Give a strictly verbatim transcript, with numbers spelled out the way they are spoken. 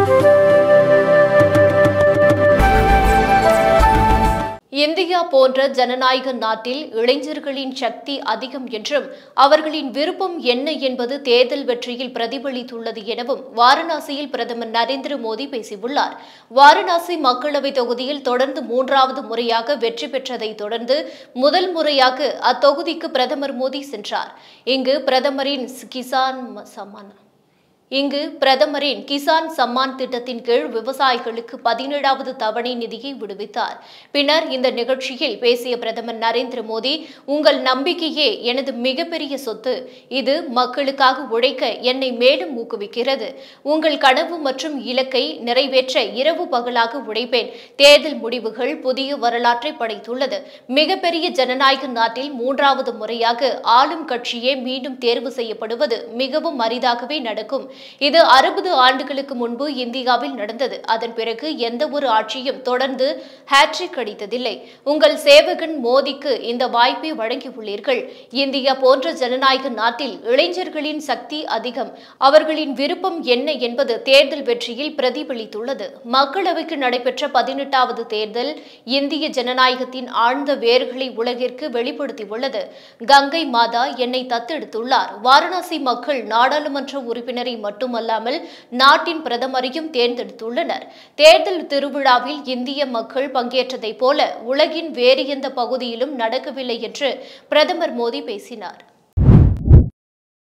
India போன்ற ஜனநாயக நாட்டில் இளைஞர்களின் சக்தி அதிகம் என்றும் அவர்களின் விருப்பம் என்ன என்பது தேர்தல் வெற்றியில் பிரதிபலித்துள்ளது எனவும் வாரணாசியில் பிரதமர் நரேந்திர மோடி பேசியுள்ளார். வாரணாசி மக்களவை தொகுதியில் தொடர்ந்து மூன்றாவது முறையாக வெற்றி பெற்றதை தொடர்ந்து முதல் முறையாக அத்தொகுதிக்கு பிரதமர் மோடி சென்றார். இங்கு பிரதமரின் கிசான் சம்மான் இங்கு பிரதமரின் கிசான் சம்மான் திட்டத்தின் கீழ் விவசாயிகளுக்கு பதினேழாவது தவணை நிதியை விடுவித்தார். பின்னர் இந்த நிகழ்ச்சியில் பேசிய பிரதமர் நரேந்திர மோடி, உங்கள் நம்பிக்கையே எனது மிகப்பெரிய சொத்து. இது மக்களுக்காக உழைக்க என்னை மேலும் ஊக்குவிக்கிறது. உங்கள் கனவு மற்றும் இலக்கை நிறைவேற்ற இரவு பகலாக உழைப்பேன். தேர்தல் முடிவுகள் புதிய வரலாற்றை படைத்துள்ளது. மிகப்பெரிய ஜனநாயக நாட்டில் மூன்றாவது முறையாக ஆளும் கட்சியே மீண்டும் தேர்வு செய்யப்படுவது மிகவும் அரிதாகவே நடக்கும். இது அறுபது ஆண்டுகளுக்கு முன்பு இந்தியாவில் நடந்தது. அதன் பிறகு எந்த ஒரு ஆட்சியும் தொடர்ந்து ஹேட்ரிக் அடித்ததில்லை. உங்கள் சேவகன் மோடிக்கு இந்த வாய்ப்பை வழங்கியுள்ளீர்கள். இந்தியா போன்ற ஜனநாயக நாட்டில் இளைஞர்களின் சக்தி அதிகம். அவர்களின் விருப்பம் என்ன என்பது தேர்தல் வெற்றியில் பிரதிபலித்துள்ளது. மக்களவைக்கு நடைபெற்ற பதினெட்டாவது தேர்தல் இந்திய ஜனநாயகத்தின் ஆழ்ந்த வேர்களை உலகிற்கு வெளிப்படுத்தியுள்ளது. கங்கை மாதா என்னை தத்தெடுத்துள்ளார். வாரணாசி மக்கள் நாடாளுமன்ற உறுப்பினரை மட்டுமல்லாமல் நாட்டின் பிரதமரையும் தேர்ந்தெடுத்துள்ளனர். தேர்தல் திருவிழாவில் இந்திய மக்கள் பங்கேற்றதைப் போல உலகின் வேறு எந்த பகுதியிலும் நடக்கவில்லை என்று பிரதமர் மோடி பேசினார்.